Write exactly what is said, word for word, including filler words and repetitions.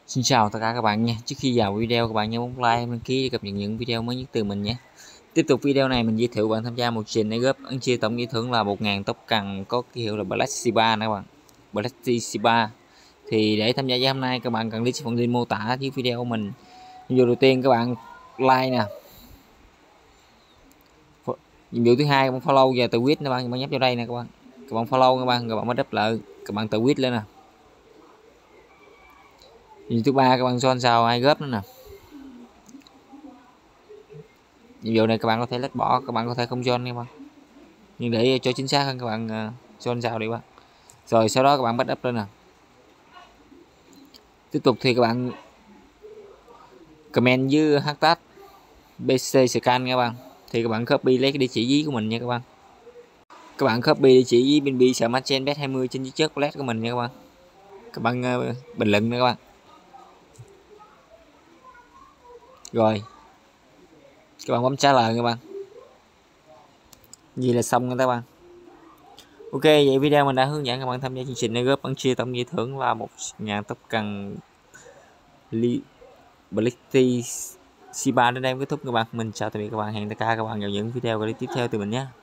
Xin chào tất cả các bạn nha. Trước khi vào video các bạn nhớ bấm like, đăng ký để cập nhật những video mới nhất từ mình nhé. Tiếp tục video này mình giới thiệu bạn tham gia một trình để góp ấn chia tổng giải thưởng là một nghìn tóc cần có ký hiệu là Black Shiba nè các bạn. Black Shiba. Thì để tham gia với hôm nay các bạn cần click phần link mô tả dưới video của mình. Nhiệm vụ đầu tiên các bạn like nè. Nhiệm vụ thứ hai các bạn follow và tự quyết nè bạn, các bạn nhấp vào đây nè các bạn. Các bạn follow các bạn, các bạn mới đắp lại, các bạn tự quyết lên nè. Nhiệm vụ thứ ba các bạn join sao ai góp nữa nè. Nhiệm vụ này các bạn có thể lách bỏ, các bạn có thể không join nha bạn, nhưng để cho chính xác hơn các bạn uh, join sao đi bạn. Rồi sau đó các bạn bắt up lên nè. Tiếp tục thì các bạn comment với hashtag bê xê scan nha các bạn. Thì các bạn copy lấy cái địa chỉ ví của mình nha các bạn. Các bạn copy địa chỉ ví bên bi sợ match bet hai mươi trên chiếc chất flash của mình nha các bạn. Các bạn uh, bình luận nha các bạn. Rồi các bạn bấm trả lời các bạn. Vậy là xong rồi các bạn. Ok, vậy video mình đã hướng dẫn các bạn tham gia chương trình này góp ấn chia tổng giải thưởng là một ngàn tóc cần Black Shiba đến đây kết thúc các bạn. Mình chào tạm biệt các bạn, hẹn tất cả các bạn vào những video tiếp theo từ mình nhé.